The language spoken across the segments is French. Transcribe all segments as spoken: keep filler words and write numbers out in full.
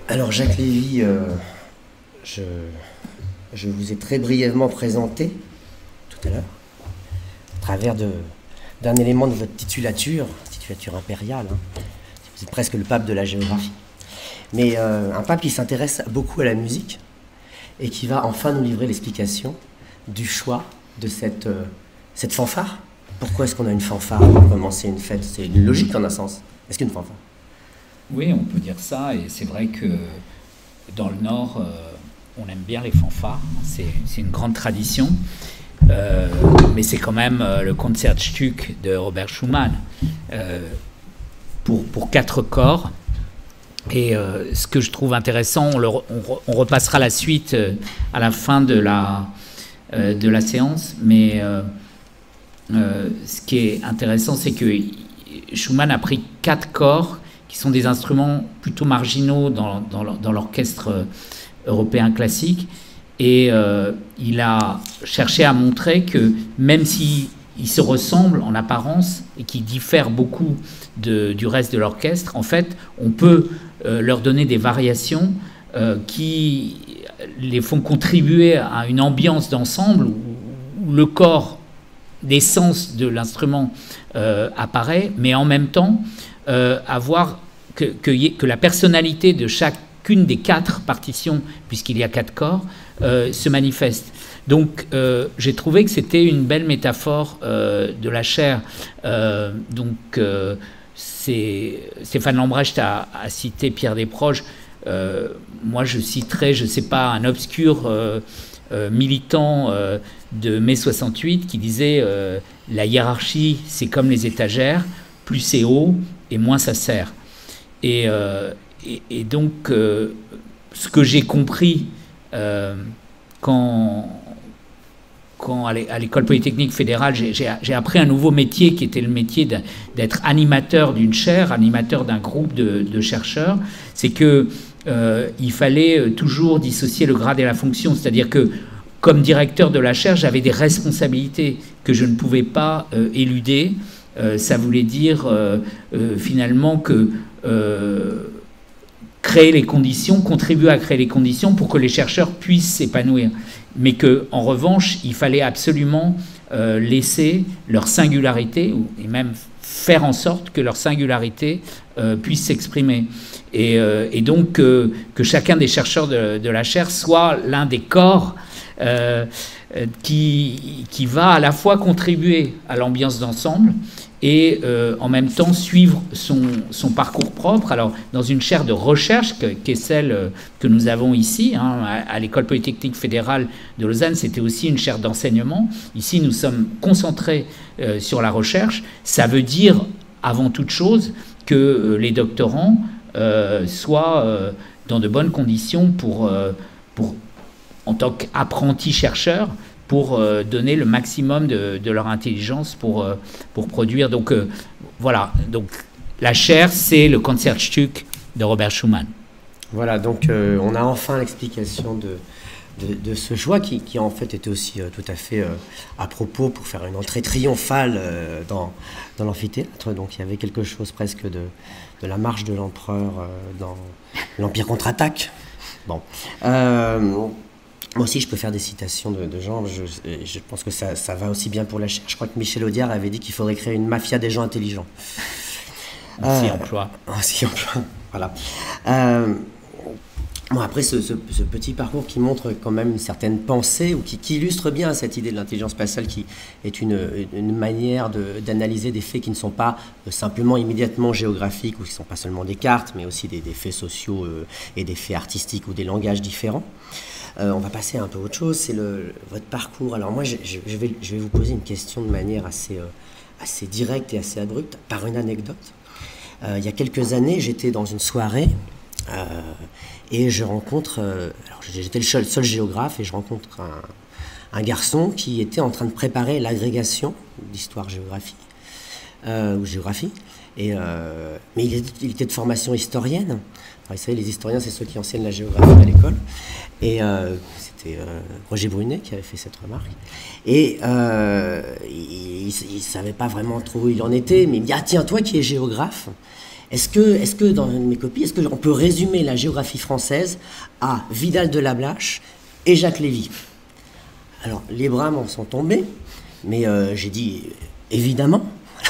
Alors Jacques Lévy, euh, je, je vous ai très brièvement présenté tout à l'heure, à travers de, d'un élément de votre titulature, titulature impériale. Hein. Vous êtes presque le pape de la géographie. Mais euh, un pape qui s'intéresse beaucoup à la musique et qui va enfin nous livrer l'explication du choix de cette, euh, cette fanfare. Pourquoi est-ce qu'on a une fanfare pour commencer une fête? C'est une logique en un sens. Est-ce qu'il y a une fanfare? Oui, on peut dire ça, et c'est vrai que dans le Nord, euh, on aime bien les fanfares, c'est, c'est une grande tradition, euh, mais c'est quand même euh, le Concertstück de Robert Schumann, euh, pour, pour quatre corps. Et euh, ce que je trouve intéressant, on, le, on, on repassera la suite euh, à la fin de la, euh, de la séance, mais euh, euh, ce qui est intéressant, c'est que Schumann a pris quatre corps qui sont des instruments plutôt marginaux dans, dans, dans l'orchestre européen classique. Et euh, il a cherché à montrer que même s'ils se ressemblent en apparence et qu'ils diffèrent beaucoup de, du reste de l'orchestre, en fait, on peut euh, leur donner des variations euh, qui les font contribuer à une ambiance d'ensemble où, où le corps, l'essence de l'instrument euh, apparaît, mais en même temps, Euh, avoir que, que, que la personnalité de chacune des quatre partitions, puisqu'il y a quatre corps, euh, se manifeste. Donc euh, j'ai trouvé que c'était une belle métaphore euh, de la chair. Euh, donc euh, c'est, Stéphane Lambrecht a, a cité Pierre Desproges. Euh, moi je citerai, je ne sais pas, un obscur euh, euh, militant euh, de mai soixante-huit qui disait euh, « La hiérarchie, c'est comme les étagères, plus c'est haut, et moins ça sert ». Et, euh, et, et donc, euh, ce que j'ai compris euh, quand, quand, à l'École Polytechnique Fédérale, j'ai appris un nouveau métier qui était le métier d'être animateur d'une chaire, animateur d'un groupe de, de chercheurs, c'est qu'il euh, fallait toujours dissocier le grade et la fonction. C'est-à-dire que, comme directeur de la chaire, j'avais des responsabilités que je ne pouvais pas euh, éluder. Euh, ça voulait dire euh, euh, finalement que euh, créer les conditions, contribuer à créer les conditions pour que les chercheurs puissent s'épanouir. Mais qu'en revanche, il fallait absolument euh, laisser leur singularité, et même faire en sorte que leur singularité euh, puisse s'exprimer. Et, euh, et donc euh, que chacun des chercheurs de, de la chaire soit l'un des corps euh, qui, qui va à la fois contribuer à l'ambiance d'ensemble et euh, en même temps suivre son, son parcours propre. Alors, dans une chaire de recherche, que, qui est celle que nous avons ici, hein, à, à l'École Polytechnique Fédérale de Lausanne, c'était aussi une chaire d'enseignement. Ici, nous sommes concentrés euh, sur la recherche. Ça veut dire, avant toute chose, que euh, les doctorants euh, soient euh, dans de bonnes conditions pour, euh, pour en tant qu'apprentis chercheurs, pour euh, donner le maximum de, de leur intelligence pour, euh, pour produire. Donc euh, voilà, donc la chaire, c'est le Concertstück de Robert Schumann. Voilà, donc euh, on a enfin l'explication de, de, de ce choix qui, qui en fait était aussi euh, tout à fait euh, à propos pour faire une entrée triomphale euh, dans, dans l'amphithéâtre. Donc il y avait quelque chose presque de, de la marche de l'empereur euh, dans l'Empire contre-attaque. Bon. Euh, Moi aussi, je peux faire des citations de, de gens. Je, je pense que ça, ça va aussi bien pour la chaire. Je crois que Michel Audiard avait dit qu'il faudrait créer une mafia des gens intelligents. On s'y emploie. On s'y emploie, voilà. Euh, bon, après, ce, ce, ce petit parcours qui montre quand même une certaine pensée, ou qui, qui illustre bien cette idée de l'intelligence spatiale, qui est une, une manière d'analyser des faits qui ne sont pas simplement immédiatement géographiques, ou qui ne sont pas seulement des cartes, mais aussi des, des faits sociaux euh, et des faits artistiques ou des langages différents. Euh, on va passer à un peu autre chose, c'est votre parcours. Alors moi, je, je, vais, je vais vous poser une question de manière assez, euh, assez directe et assez abrupte, par une anecdote. Euh, il y a quelques années, j'étais dans une soirée euh, et je rencontre... Euh, alors j'étais le seul, seul géographe et je rencontre un, un garçon qui était en train de préparer l'agrégation d'histoire-géographie, euh, ou géographie. Et, euh, mais il était, il était de formation historienne. Alors, vous savez, les historiens, c'est ceux qui enseignent la géographie à l'école. Et euh, c'était euh, Roger Brunet qui avait fait cette remarque. Et euh, il ne savait pas vraiment trop où il en était, mais il me dit « Ah tiens, toi qui es géographe, Est-ce que, est-ce que dans mes copies, est-ce qu'on peut résumer la géographie française à Vidal de Lablache et Jacques Lévy? Alors, les bras m'en sont tombés, mais euh, j'ai dit évidemment,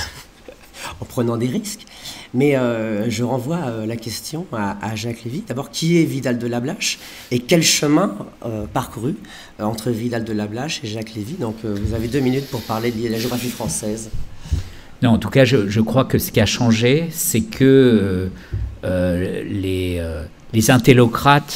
en prenant des risques. Mais euh, je renvoie euh, la question à, à Jacques Lévy. D'abord, qui est Vidal de Lablache et quel chemin euh, parcouru euh, entre Vidal de Lablache et Jacques Lévy? Donc, euh, vous avez deux minutes pour parler de la géographie française. Non, en tout cas, je, je crois que ce qui a changé, c'est que euh, euh, les, euh, les intellocrates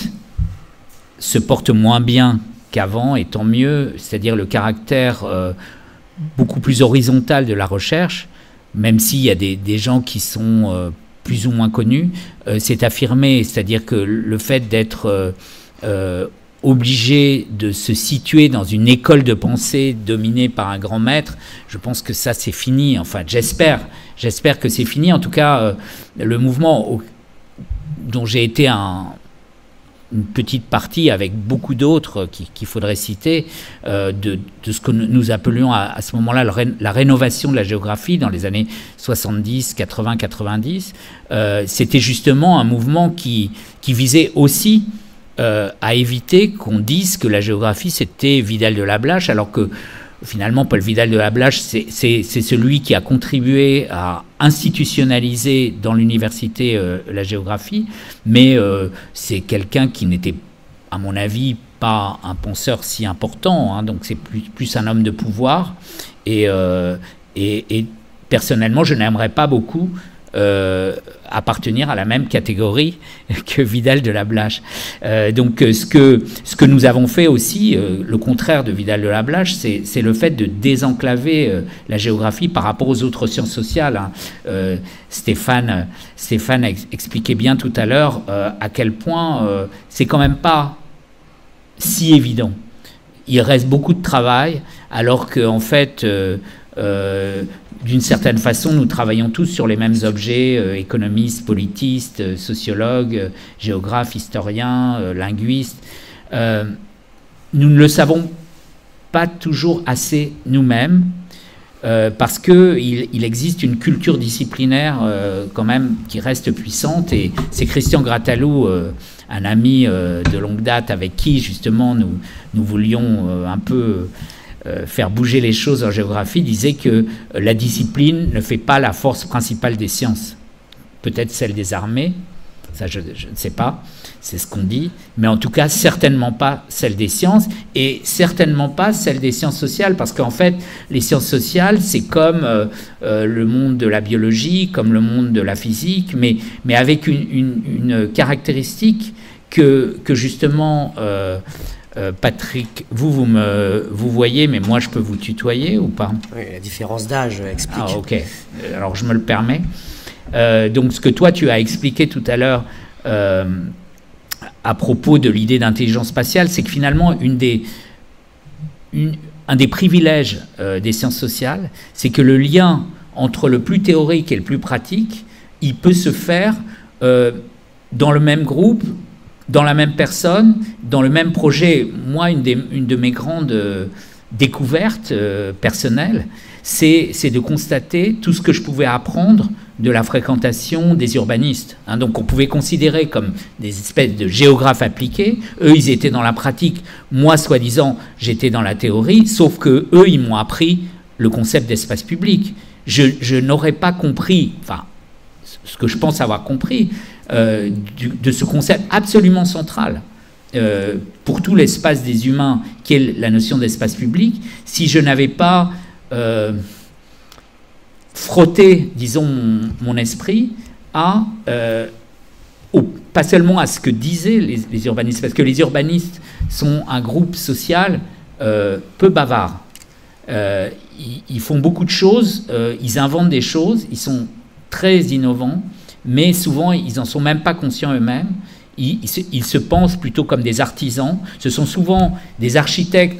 se portent moins bien qu'avant, et tant mieux, c'est-à-dire le caractère euh, beaucoup plus horizontal de la recherche, même s'il y a des, des gens qui sont euh, plus ou moins connus, euh, c'est affirmé, c'est-à-dire que le fait d'être euh, euh, obligé de se situer dans une école de pensée dominée par un grand maître, je pense que ça c'est fini, enfin j'espère, j'espère que c'est fini, en tout cas euh, le mouvement au, dont j'ai été un... une petite partie avec beaucoup d'autres qu'il qui faudrait citer, euh, de, de ce que nous appelions à, à ce moment-là la, ré, la rénovation de la géographie dans les années soixante-dix, quatre-vingts, quatre-vingt-dix. Euh, C'était justement un mouvement qui, qui visait aussi euh, à éviter qu'on dise que la géographie c'était Vidal de Lablache, alors que finalement, Paul Vidal de Lablache, c'est celui qui a contribué à institutionnaliser dans l'université euh, la géographie, mais euh, c'est quelqu'un qui n'était, à mon avis, pas un penseur si important, hein, donc c'est plus, plus un homme de pouvoir, et, euh, et, et personnellement, je n'aimerais pas beaucoup Euh, appartenir à la même catégorie que Vidal de Lablache. Euh, donc ce que, ce que nous avons fait aussi, euh, le contraire de Vidal de Lablache, c'est le fait de désenclaver euh, la géographie par rapport aux autres sciences sociales. Hein. Euh, Stéphane, Stéphane ex expliquait bien tout à l'heure euh, à quel point euh, c'est quand même pas si évident. Il reste beaucoup de travail, alors que en fait... Euh, euh, d'une certaine façon, nous travaillons tous sur les mêmes objets, euh, économistes, politistes, euh, sociologues, euh, géographes, historiens, euh, linguistes. Euh, nous ne le savons pas toujours assez nous-mêmes, euh, parce qu'il il existe une culture disciplinaire euh, quand même qui reste puissante, et c'est Christian Grattalou, euh, un ami euh, de longue date avec qui justement nous, nous voulions euh, un peu... faire bouger les choses en géographie, disait que la discipline ne fait pas la force principale des sciences. Peut-être celle des armées, ça je, je ne sais pas, c'est ce qu'on dit, mais en tout cas certainement pas celle des sciences, et certainement pas celle des sciences sociales, parce qu'en fait les sciences sociales c'est comme euh, euh, le monde de la biologie, comme le monde de la physique, mais, mais avec une, une, une caractéristique que, que justement... Euh, Euh, Patrick, vous, vous me vous voyez, mais moi, je peux vous tutoyer ou pas? Oui, la différence d'âge explique. Ah, ok. Alors, je me le permets. Euh, donc, ce que toi, tu as expliqué tout à l'heure euh, à propos de l'idée d'intelligence spatiale, c'est que finalement, une des, une, un des privilèges euh, des sciences sociales, c'est que le lien entre le plus théorique et le plus pratique, il peut se faire euh, dans le même groupe, dans la même personne, dans le même projet. Moi, une, des, une de mes grandes euh, découvertes euh, personnelles, c'est de constater tout ce que je pouvais apprendre de la fréquentation des urbanistes. Hein, donc on pouvait considérer comme des espèces de géographes appliqués. Eux, ils étaient dans la pratique. Moi, soi-disant, j'étais dans la théorie, sauf que eux, ils m'ont appris le concept d'espace public. Je, je n'aurais pas compris, enfin, ce que je pense avoir compris, Euh, du, de ce concept absolument central euh, pour tout l'espace des humains, qui est la notion d'espace public, si je n'avais pas euh, frotté, disons, mon, mon esprit à, euh, au, pas seulement à ce que disaient les, les urbanistes, parce que les urbanistes sont un groupe social euh, peu bavard. Euh, ils, ils font beaucoup de choses, euh, ils inventent des choses, ils sont très innovants, mais souvent, ils n'en sont même pas conscients eux-mêmes. Ils, ils, se, ils se pensent plutôt comme des artisans. Ce sont souvent des architectes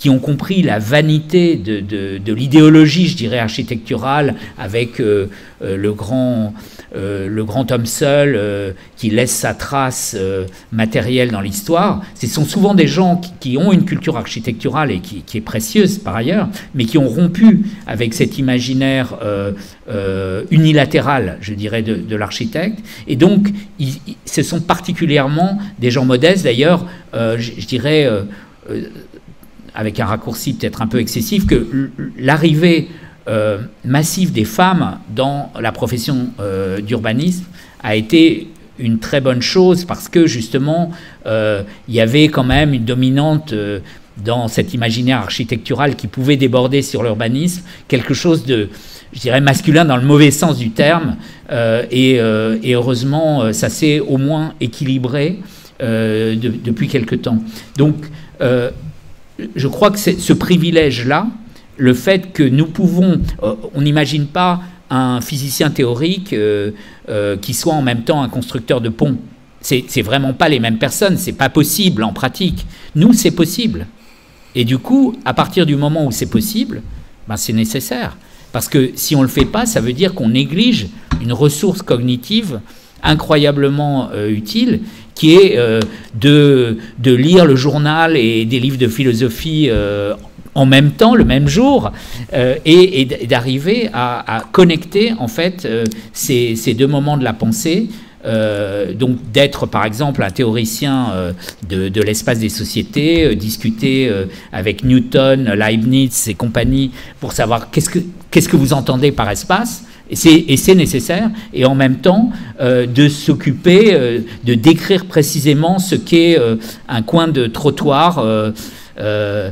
qui ont compris la vanité de, de, de l'idéologie, je dirais, architecturale, avec euh, euh, le, grand, euh, le grand homme seul euh, qui laisse sa trace euh, matérielle dans l'histoire. Ce sont souvent des gens qui, qui ont une culture architecturale et qui, qui est précieuse par ailleurs, mais qui ont rompu avec cet imaginaire euh, euh, unilatéral, je dirais, de, de l'architecte. Et donc, ils, ils, ce sont particulièrement des gens modestes, d'ailleurs, euh, je, je dirais... Euh, euh, avec un raccourci peut-être un peu excessif, que l'arrivée euh, massive des femmes dans la profession euh, d'urbanisme a été une très bonne chose parce que justement, euh, il y avait quand même une dominante euh, dans cet imaginaire architectural qui pouvait déborder sur l'urbanisme, quelque chose de, je dirais, masculin dans le mauvais sens du terme, euh, et, euh, et heureusement, ça s'est au moins équilibré euh, de, depuis quelque temps. Donc, euh, je crois que c'est ce privilège-là, le fait que nous pouvons... Euh, on n'imagine pas un physicien théorique euh, euh, qui soit en même temps un constructeur de ponts. C'est, c'est vraiment pas les mêmes personnes, c'est pas possible en pratique. Nous, c'est possible. Et du coup, à partir du moment où c'est possible, ben c'est nécessaire. Parce que si on ne le fait pas, ça veut dire qu'on néglige une ressource cognitive incroyablement euh, utile, qui est euh, de, de lire le journal et des livres de philosophie euh, en même temps, le même jour, euh, et, et d'arriver à, à connecter en fait euh, ces, ces deux moments de la pensée. Euh, donc d'être par exemple un théoricien euh, de, de l'espace des sociétés, euh, discuter euh, avec Newton, Leibniz et compagnie pour savoir qu'est-ce que, qu'est-ce que vous entendez par espace. Et c'est, et c'est nécessaire, et en même temps euh, de s'occuper, euh, de décrire précisément ce qu'est euh, un coin de trottoir euh, euh,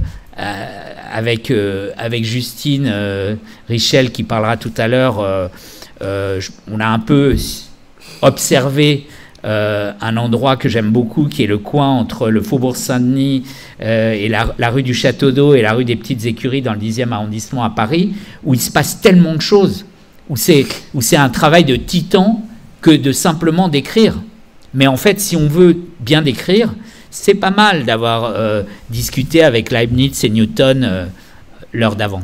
avec, euh, avec Justine euh, Richel qui parlera tout à l'heure. Euh, euh, on a un peu observé euh, un endroit que j'aime beaucoup, qui est le coin entre le Faubourg Saint-Denis euh, et la, la rue du Château d'Eau et la rue des Petites Écuries dans le dixième arrondissement à Paris, où il se passe tellement de choses. Où c'est, où c'est un travail de titan que de simplement décrire. Mais en fait, si on veut bien décrire, c'est pas mal d'avoir euh, discuté avec Leibniz et Newton euh, l'heure d'avant.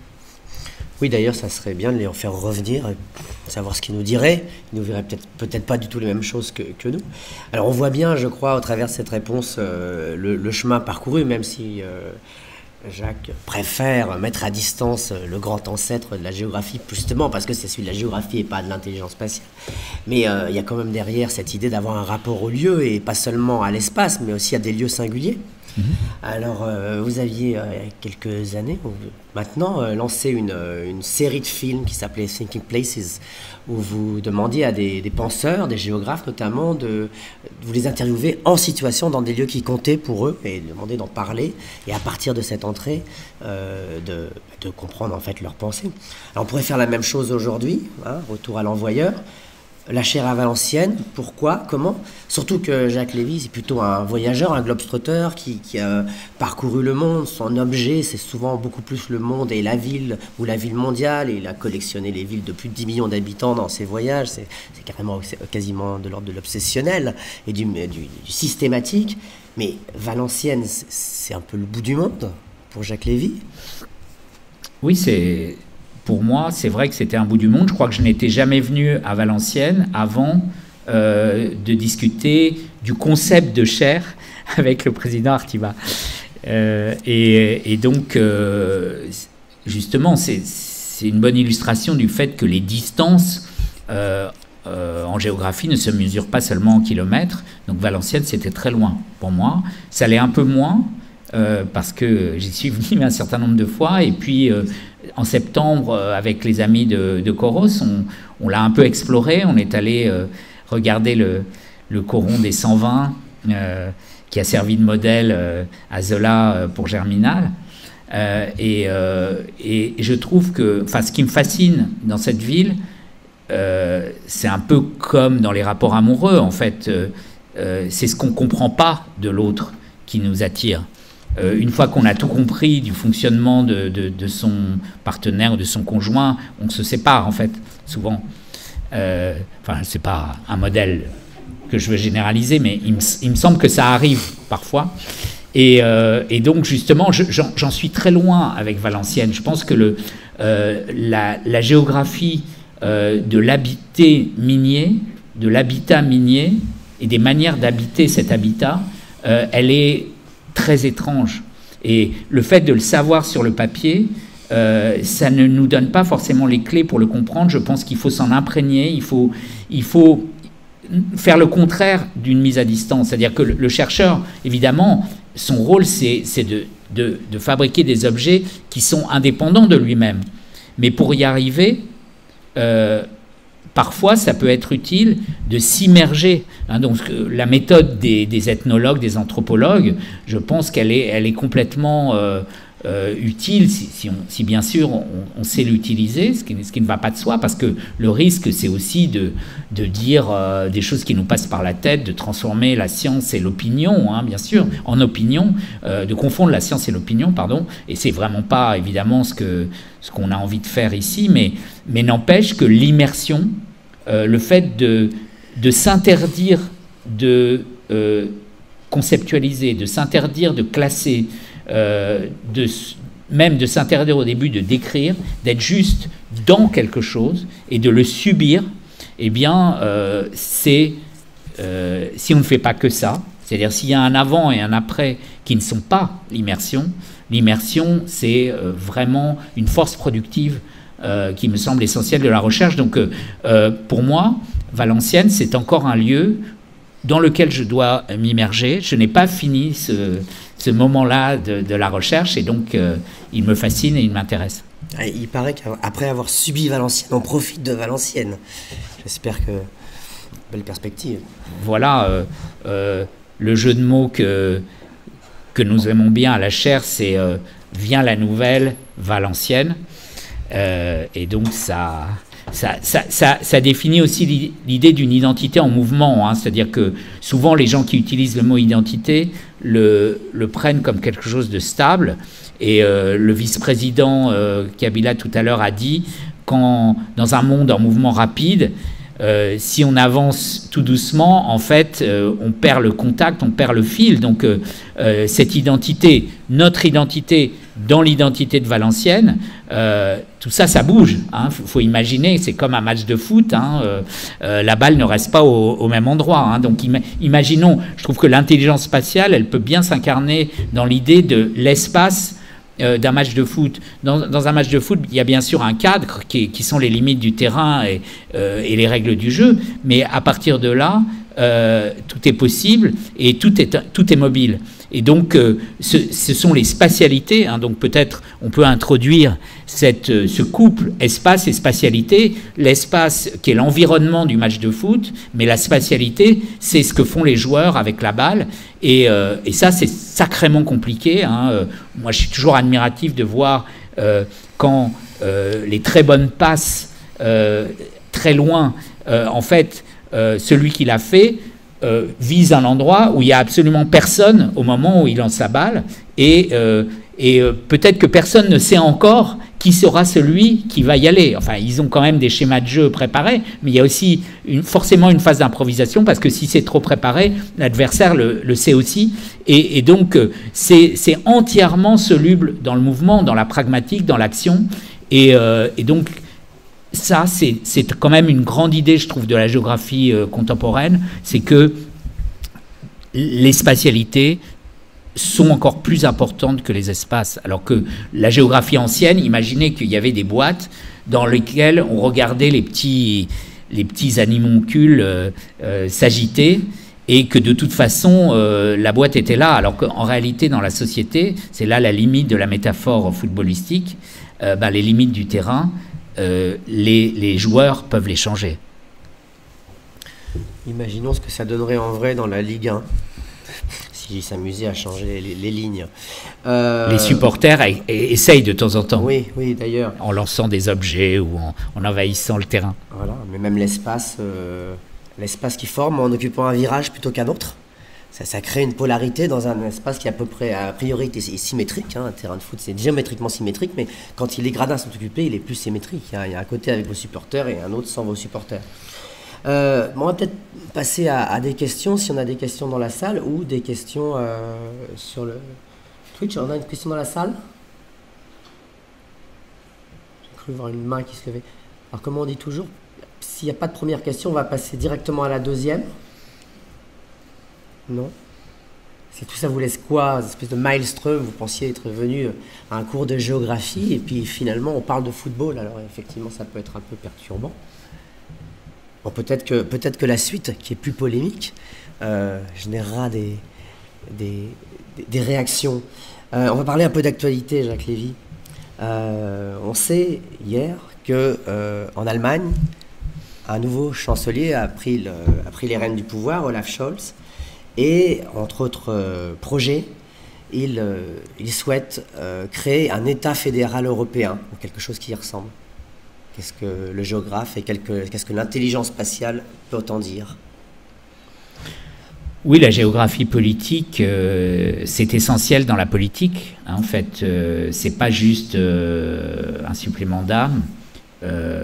Oui, d'ailleurs, ça serait bien de les en faire revenir, savoir ce qu'ils nous diraient. Ils nous verraient peut-être, peut-être pas du tout les mêmes choses que, que nous. Alors, on voit bien, je crois, au travers de cette réponse, euh, le, le chemin parcouru, même si... Euh, Jacques préfère mettre à distance le grand ancêtre de la géographie, justement parce que c'est celui de la géographie et pas de l'intelligence spatiale. Mais euh, il y a quand même derrière cette idée d'avoir un rapport au lieu, et pas seulement à l'espace, mais aussi à des lieux singuliers. Mmh. Alors, euh, vous aviez, euh, il y a quelques années, maintenant, euh, lancé une, une série de films qui s'appelait Thinking Places, où vous demandiez à des, des penseurs, des géographes notamment, de, de vous les interviewer en situation dans des lieux qui comptaient pour eux, et demander d'en parler, et à partir de cette entrée, euh, de, de comprendre en fait leurs pensées. Alors, on pourrait faire la même chose aujourd'hui, hein, retour à l'envoyeur. La chaire à Valenciennes, pourquoi, comment? Surtout que Jacques Lévy, c'est plutôt un voyageur, un globe-trotteur qui, qui a parcouru le monde. Son objet, c'est souvent beaucoup plus le monde et la ville, ou la ville mondiale. Et il a collectionné les villes de plus de dix millions d'habitants dans ses voyages. C'est, c'est carrément, quasiment de l'ordre de l'obsessionnel et du, du, du systématique. Mais Valenciennes, c'est un peu le bout du monde pour Jacques Lévy. Oui, c'est... Pour moi, c'est vrai que c'était un bout du monde. Je crois que je n'étais jamais venu à Valenciennes avant euh, de discuter du concept de chaire avec le président Artiba. Euh, et, et donc, euh, justement, c'est, c'est une bonne illustration du fait que les distances euh, euh, en géographie ne se mesurent pas seulement en kilomètres. Donc Valenciennes, c'était très loin pour moi. Ça l'est un peu moins euh, parce que j'y suis venu un certain nombre de fois. Et puis... Euh, En septembre, avec les amis de, de Coros, on, on l'a un peu exploré. On est allé euh, regarder le, le coron des cent vingt euh, qui a servi de modèle euh, à Zola euh, pour Germinal. Euh, et, euh, et je trouve que, enfin, ce qui me fascine dans cette ville, euh, c'est un peu comme dans les rapports amoureux, en fait. Euh, euh, c'est ce qu'on ne comprend pas de l'autre qui nous attire. Euh, une fois qu'on a tout compris du fonctionnement de, de, de son partenaire ou de son conjoint, on se sépare, en fait, souvent. Euh, enfin, c'est pas un modèle que je veux généraliser, mais il me, il me semble que ça arrive parfois. Et, euh, et donc, justement, j'en suis très loin avec Valenciennes. Je pense que le, euh, la, la géographie euh, de l'habité minier, de l'habitat minier et des manières d'habiter cet habitat, euh, elle est très étrange. Et le fait de le savoir sur le papier, euh, ça ne nous donne pas forcément les clés pour le comprendre. Je pense qu'il faut s'en imprégner, il faut, il faut faire le contraire d'une mise à distance. C'est-à-dire que le, le chercheur, évidemment, son rôle, c'est de, de, de fabriquer des objets qui sont indépendants de lui-même. Mais pour y arriver, euh, parfois, ça peut être utile de s'immerger. Hein, donc, la méthode des, des ethnologues, des anthropologues, je pense qu'elle est, elle est complètement euh, euh, utile, si, si, on, si bien sûr on, on sait l'utiliser, ce qui, ce qui ne va pas de soi, parce que le risque, c'est aussi de, de dire euh, des choses qui nous passent par la tête, de transformer la science et l'opinion, hein, bien sûr, en opinion, euh, de confondre la science et l'opinion, pardon, et c'est vraiment pas, évidemment, ce que ce qu'on a envie de faire ici, mais, mais n'empêche que l'immersion, Euh, le fait de, de s'interdire de euh, conceptualiser, de s'interdire de classer, euh, de, même de s'interdire au début de décrire, d'être juste dans quelque chose et de le subir, eh bien, euh, c'est, euh, si on ne fait pas que ça, c'est-à-dire s'il y a un avant et un après qui ne sont pas l'immersion, l'immersion, c'est euh, vraiment une force productive Euh, qui me semble essentiel de la recherche. Donc, euh, euh, pour moi, Valenciennes, c'est encore un lieu dans lequel je dois m'immerger. Je n'ai pas fini ce, ce moment-là de, de la recherche, et donc, euh, il me fascine et il m'intéresse. Il paraît qu'après avoir subi Valenciennes, on profite de Valenciennes. J'espère que... Belle perspective. Voilà, euh, euh, le jeu de mots que, que nous aimons bien à la chaire, c'est euh, « Vient la nouvelle Valenciennes ». Euh, et donc ça, ça, ça, ça, ça définit aussi l'idée d'une identité en mouvement, hein, c'est-à-dire que souvent les gens qui utilisent le mot identité le, le prennent comme quelque chose de stable, et euh, le vice-président euh, Kabila tout à l'heure a dit, quand dans un monde en mouvement rapide, Euh, si on avance tout doucement, en fait, euh, on perd le contact, on perd le fil. Donc, euh, euh, cette identité, notre identité dans l'identité de Valenciennes, euh, tout ça, ça bouge. Il hein. faut, faut imaginer, c'est comme un match de foot. Hein, euh, euh, la balle ne reste pas au, au même endroit. Hein. Donc, im imaginons, je trouve que l'intelligence spatiale, elle peut bien s'incarner dans l'idée de l'espace Euh, d'un match de foot. Dans, dans un match de foot, il y a bien sûr un cadre qui, qui sont les limites du terrain et, euh, et les règles du jeu, mais à partir de là, euh, tout est possible et tout est, tout est mobile. Et donc, euh, ce, ce sont les spatialités, hein, donc peut-être on peut introduire cette, ce couple espace et spatialité, l'espace qui est l'environnement du match de foot, mais la spatialité, c'est ce que font les joueurs avec la balle, et, euh, et ça, c'est sacrément compliqué. Hein. Euh, moi, je suis toujours admiratif de voir euh, quand euh, les très bonnes passes, euh, très loin, euh, en fait, euh, celui qui l'a fait, Euh, vise un endroit où il n'y a absolument personne au moment où il lance sa balle, et, euh, et euh, peut-être que personne ne sait encore qui sera celui qui va y aller. Enfin, ils ont quand même des schémas de jeu préparés, mais il y a aussi une, forcément une phase d'improvisation, parce que si c'est trop préparé, l'adversaire le, le sait aussi, et, et donc euh, c'est entièrement soluble dans le mouvement, dans la pragmatique, dans l'action, et, euh, et donc ça, c'est quand même une grande idée, je trouve, de la géographie euh, contemporaine, c'est que les spatialités sont encore plus importantes que les espaces. Alors que la géographie ancienne, imaginez qu'il y avait des boîtes dans lesquelles on regardait les petits, les petits animalcules euh, euh, s'agiter, et que de toute façon, euh, la boîte était là, alors qu'en réalité, dans la société, c'est là la limite de la métaphore footballistique, euh, ben, les limites du terrain, Euh, les, les joueurs peuvent les changer. Imaginons ce que ça donnerait en vrai dans la Ligue un, s'ils s'amusaient à changer les, les lignes. Euh... Les supporters a, a, essayent de temps en temps. Oui, oui, d'ailleurs. En lançant des objets ou en, en envahissant le terrain. Voilà, mais même l'espace, euh, l'espace qui forme en occupant un virage plutôt qu'un autre. Ça, ça crée une polarité dans un espace qui, à peu près, a priori, est symétrique. Hein. Un terrain de foot, c'est géométriquement symétrique, mais quand les gradins sont occupés, il est plus symétrique. Hein. Il y a un côté avec vos supporters et un autre sans vos supporters. Euh, bon, on va peut-être passer à, à des questions, si on a des questions dans la salle, ou des questions euh, sur le Twitch. On a une question dans la salle? J'ai cru voir une main qui se levait. Alors, comme on dit toujours, s'il n'y a pas de première question, on va passer directement à la deuxième. Non? C'est tout ça vous laisse quoi? Une espèce de maelstrom, vous pensiez être venu à un cours de géographie, et puis finalement, on parle de football. Alors, effectivement, ça peut être un peu perturbant. Bon, peut-être que, peut-être que la suite, qui est plus polémique, euh, générera des, des, des réactions. Euh, on va parler un peu d'actualité, Jacques Lévy. Euh, on sait hier que euh, en Allemagne, un nouveau chancelier a pris, le, a pris les rênes du pouvoir, Olaf Scholz, et entre autres euh, projets, il, euh, il souhaite euh, créer un État fédéral européen, ou quelque chose qui y ressemble. Qu'est-ce que le géographe et qu'est-ce que l'intelligence spatiale peut en dire? Oui, la géographie politique, euh, c'est essentiel dans la politique. Hein, en fait, euh, c'est pas juste euh, un supplément d'âme, euh,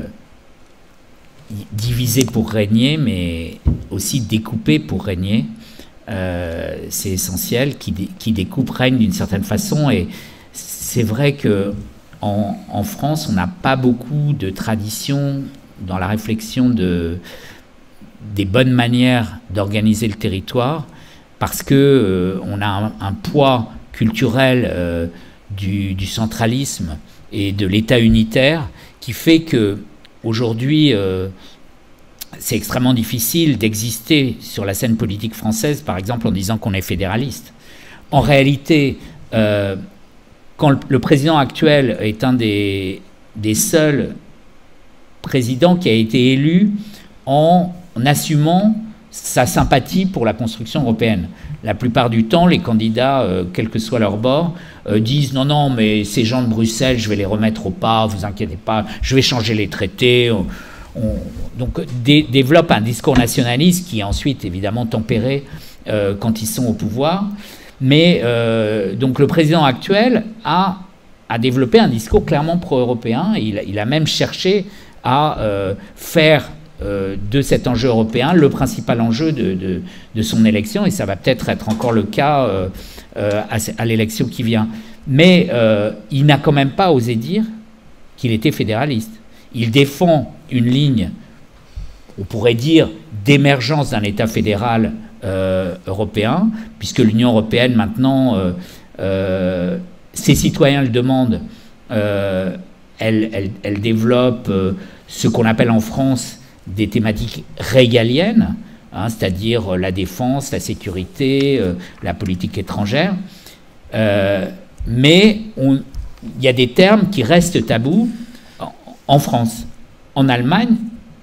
diviser pour régner, mais aussi découper pour régner. Euh, c'est essentiel. Qui, dé, qui découpe règne d'une certaine façon. Et c'est vrai que En, en France, on n'a pas beaucoup de tradition dans la réflexion de, des bonnes manières d'organiser le territoire, parce que euh, on a un, un poids culturel euh, du, du centralisme et de l'État unitaire qui fait que aujourd'hui, euh, c'est extrêmement difficile d'exister sur la scène politique française, par exemple en disant qu'on est fédéraliste. En réalité, euh, quand le président actuel est un des, des seuls présidents qui a été élu en, en assumant sa sympathie pour la construction européenne. La plupart du temps, les candidats, euh, quel que soit leur bord, euh, disent « Non, non, mais ces gens de Bruxelles, je vais les remettre au pas, vous inquiétez pas, je vais changer les traités. » On, donc, dé, développe un discours nationaliste qui est ensuite, évidemment, tempéré euh, quand ils sont au pouvoir. Mais euh, donc le président actuel a, a développé un discours clairement pro-européen. Il, il a même cherché à euh, faire euh, de cet enjeu européen le principal enjeu de, de, de son élection, et ça va peut-être être encore le cas euh, euh, à, à l'élection qui vient. Mais euh, il n'a quand même pas osé dire qu'il était fédéraliste. Il défend une ligne, on pourrait dire, d'émergence d'un État fédéral Euh, européen, puisque l'Union européenne maintenant, euh, euh, ses citoyens le demandent, euh, elle, elle, elle développe euh, ce qu'on appelle en France des thématiques régaliennes, hein, c'est-à-dire la défense, la sécurité, euh, la politique étrangère, euh, mais il y a des termes qui restent tabous en, en France. En Allemagne,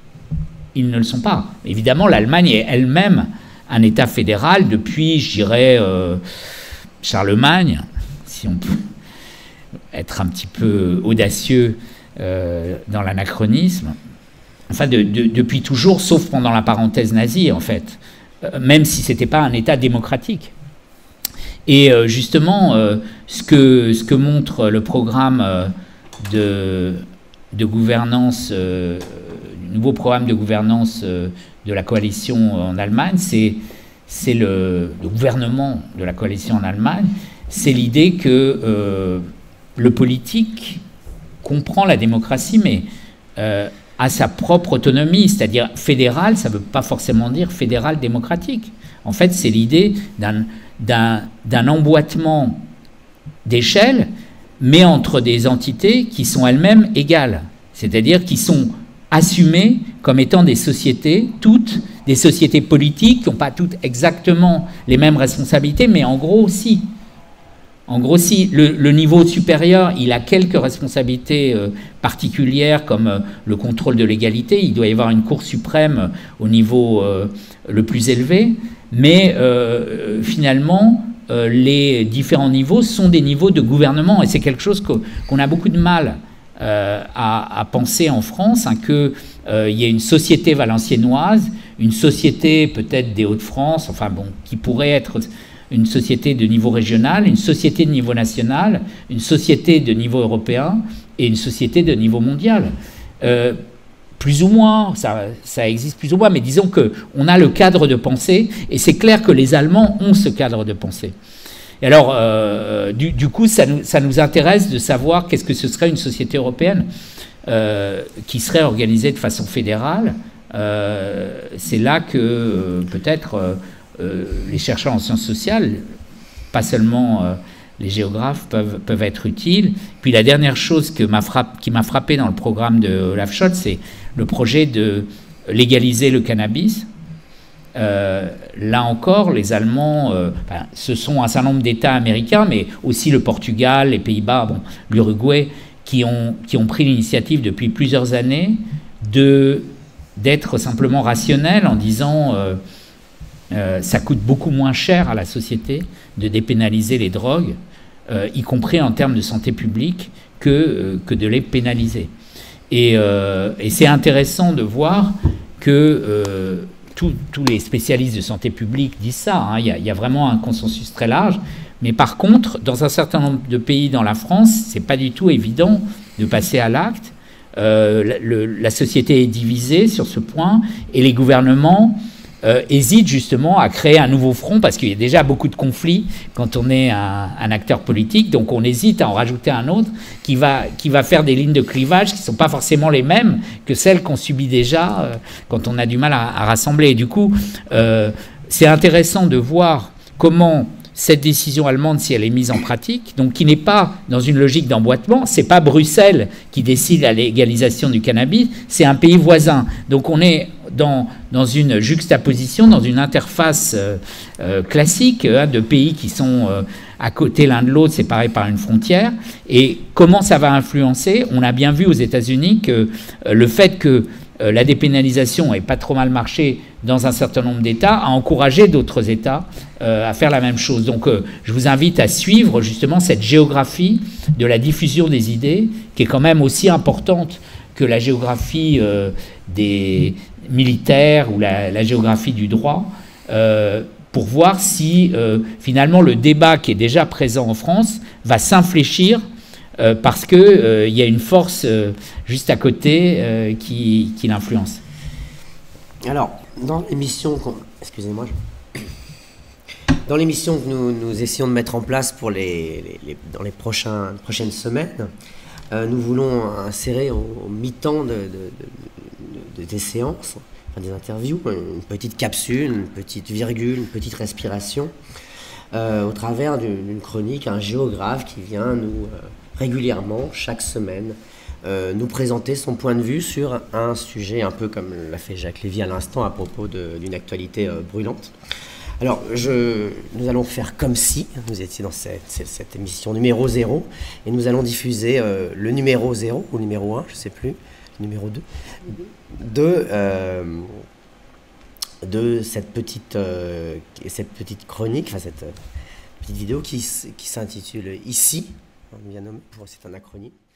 ils ne le sont pas. Évidemment, l'Allemagne est elle-même un État fédéral depuis, je dirais, euh, Charlemagne, si on peut être un petit peu audacieux euh, dans l'anachronisme. Enfin, de, de, depuis toujours, sauf pendant la parenthèse nazie, en fait, euh, même si ce n'était pas un État démocratique. Et euh, justement, euh, ce, que, ce que montre le programme euh, de, de gouvernance, euh, le nouveau programme de gouvernance euh, de la coalition en Allemagne, c'est le, le gouvernement de la coalition en Allemagne, c'est l'idée que euh, le politique comprend la démocratie, mais euh, a sa propre autonomie, c'est-à-dire fédéral, ça ne veut pas forcément dire fédéral démocratique. En fait, c'est l'idée d'un d'un d'un emboîtement d'échelle, mais entre des entités qui sont elles-mêmes égales, c'est-à-dire qui sont assumées comme étant des sociétés, toutes, des sociétés politiques qui n'ont pas toutes exactement les mêmes responsabilités, mais en gros, si. En gros, si le, le niveau supérieur, il a quelques responsabilités euh, particulières, comme euh, le contrôle de l'égalité, il doit y avoir une Cour suprême au niveau euh, le plus élevé, mais euh, finalement, euh, les différents niveaux sont des niveaux de gouvernement, et c'est quelque chose que, qu'on a beaucoup de mal euh, à, à penser en France, hein, qu'il euh, y ait une société valenciennoise, une société peut-être des Hauts-de-France, enfin bon, qui pourrait être une société de niveau régional, une société de niveau national, une société de niveau européen et une société de niveau mondial. Euh, plus ou moins, ça, ça existe plus ou moins, mais disons qu'on a le cadre de pensée, et c'est clair que les Allemands ont ce cadre de pensée. Et alors, euh, du, du coup, ça nous, ça nous intéresse de savoir qu'est-ce que ce serait une société européenne euh, qui serait organisée de façon fédérale. Euh, c'est là que euh, peut-être euh, euh, les chercheurs en sciences sociales, pas seulement euh, les géographes, peuvent, peuvent être utiles. Puis la dernière chose que m'a frapp, qui m'a frappé dans le programme de Olaf Scholz, c'est le projet de légaliser le cannabis. Euh, là encore, les Allemands, euh, ben, ce sont un certain nombre d'États américains, mais aussi le Portugal, les Pays-Bas, bon, l'Uruguay, qui ont, qui ont pris l'initiative depuis plusieurs années de, d'être simplement rationnels en disant euh, euh, ça coûte beaucoup moins cher à la société de dépénaliser les drogues, euh, y compris en termes de santé publique, que, euh, que de les pénaliser. Et, euh, et c'est intéressant de voir que euh, tous, tous les spécialistes de santé publique disent ça, hein, il y a, il y a vraiment un consensus très large, mais par contre, dans un certain nombre de pays dans la France, c'est pas du tout évident de passer à l'acte. Euh, la, le, la société est divisée sur ce point, et les gouvernements Euh, hésite justement à créer un nouveau front parce qu'il y a déjà beaucoup de conflits quand on est un, un acteur politique, donc on hésite à en rajouter un autre qui va, qui va faire des lignes de clivage qui ne sont pas forcément les mêmes que celles qu'on subit déjà euh, quand on a du mal à, à rassembler. Et du coup, euh, c'est intéressant de voir comment cette décision allemande, si elle est mise en pratique, donc qui n'est pas dans une logique d'emboîtement, c'est pas Bruxelles qui décide la légalisation du cannabis, c'est un pays voisin. Donc on est dans, dans une juxtaposition, dans une interface euh, euh, classique hein, de pays qui sont euh, à côté l'un de l'autre, séparés par une frontière. Et comment ça va influencer? On a bien vu aux États-Unis que euh, le fait que euh, la dépénalisation n'ait pas trop mal marché dans un certain nombre d'États, a encouragé d'autres États euh, à faire la même chose. Donc euh, je vous invite à suivre justement cette géographie de la diffusion des idées, qui est quand même aussi importante que la géographie euh, des militaires ou la, la géographie du droit, euh, pour voir si euh, finalement le débat qui est déjà présent en France va s'infléchir euh, parce qu'il euh, y a une force euh, juste à côté euh, qui, qui l'influence. Alors, dans l'émission, excusez-moi, je... dans l'émission que nous, nous essayons de mettre en place pour les, les, les, dans les prochains, prochaines semaines, euh, nous voulons insérer au, au mi-temps de, de, de, de, des séances, enfin des interviews, une petite capsule, une petite virgule, une petite respiration, euh, au travers d'une chronique, un géographe qui vient nous euh, régulièrement, chaque semaine, Euh, nous présenter son point de vue sur un sujet un peu comme l'a fait Jacques Lévy à l'instant à propos d'une actualité euh, brûlante. Alors, je, nous allons faire comme si vous étiez dans cette, cette, cette émission numéro zéro et nous allons diffuser euh, le numéro zéro ou numéro un, je ne sais plus, numéro deux, de, euh, de cette, petite, euh, cette petite chronique, enfin cette euh, petite vidéo qui, qui s'intitule Ici, bien nommé, c'est un acronyme.